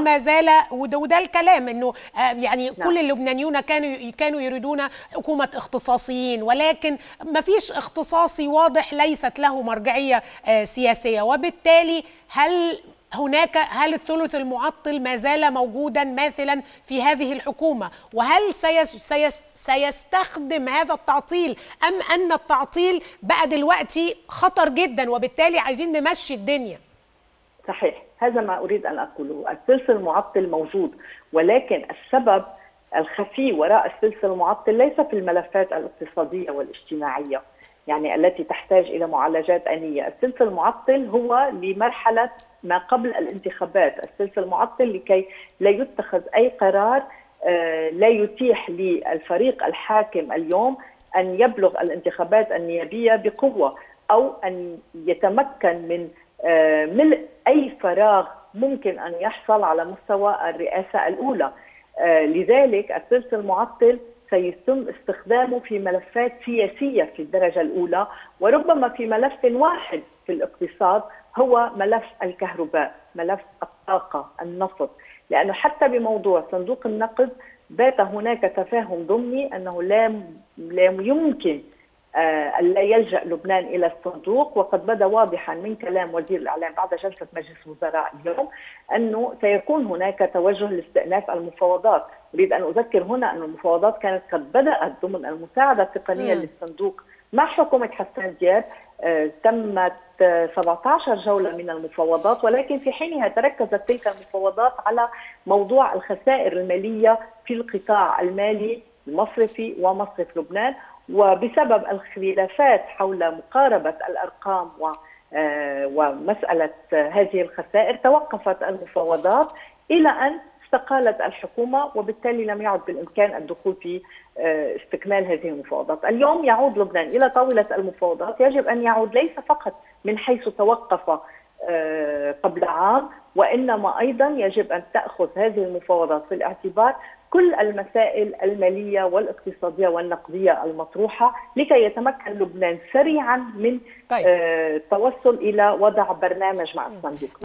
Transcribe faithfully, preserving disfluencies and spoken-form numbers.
ما زال، وده, وده الكلام انه يعني نعم. كل اللبنانيون كانوا كانوا يريدون حكومه اختصاصيين، ولكن ما فيش اختصاصي واضح ليست له مرجعيه سياسيه، وبالتالي هل هناك هل الثلث المعطل ما زال موجودا ماثلا في هذه الحكومة؟ وهل سيس سيس سيستخدم هذا التعطيل، أم أن التعطيل بقى دلوقتي خطر جدا وبالتالي عايزين نمشي الدنيا؟ صحيح، هذا ما أريد أن أقوله. الثلث المعطل موجود، ولكن السبب الخفي وراء الثلث المعطل ليس في الملفات الاقتصادية والاجتماعية يعني التي تحتاج إلى معالجات آنية. الثلث المعطل هو لمرحلة ما قبل الانتخابات، الثلث المعطل لكي لا يتخذ أي قرار لا يتيح للفريق الحاكم اليوم أن يبلغ الانتخابات النيابية بقوة، أو أن يتمكن من ملء أي فراغ ممكن أن يحصل على مستوى الرئاسة الأولى. لذلك الثلث المعطل سيتم استخدامه في ملفات سياسية في الدرجة الأولى، وربما في ملف واحد في الاقتصاد هو ملف الكهرباء، ملف الطاقة، النفط، لأنه حتى بموضوع صندوق النقد بات هناك تفاهم ضمني أنه لا لا يمكن أن لا يلجأ لبنان إلى الصندوق، وقد بدا واضحا من كلام وزير الإعلام بعد جلسة مجلس الوزراء اليوم أنه سيكون هناك توجه لاستئناف المفاوضات. أريد أن أذكر هنا أن المفاوضات كانت قد بدأت ضمن المساعدة التقنية م. للصندوق مع حكومة حسان دياب. آه تمت آه سبعة عشر جولة من المفاوضات، ولكن في حينها تركزت تلك المفاوضات على موضوع الخسائر المالية في القطاع المالي المصرفي ومصرف لبنان، وبسبب الخلافات حول مقاربة الأرقام و آه ومسألة آه هذه الخسائر توقفت المفاوضات إلى أن استقالت الحكومة، وبالتالي لم يعد بالإمكان الدخول في استكمال هذه المفاوضات. اليوم يعود لبنان إلى طاولة المفاوضات، يجب أن يعود ليس فقط من حيث توقف قبل عام، وإنما أيضا يجب أن تأخذ هذه المفاوضات في الاعتبار كل المسائل المالية والاقتصادية والنقدية المطروحة، لكي يتمكن لبنان سريعا من طيب. التوصل إلى وضع برنامج مع الصندوق.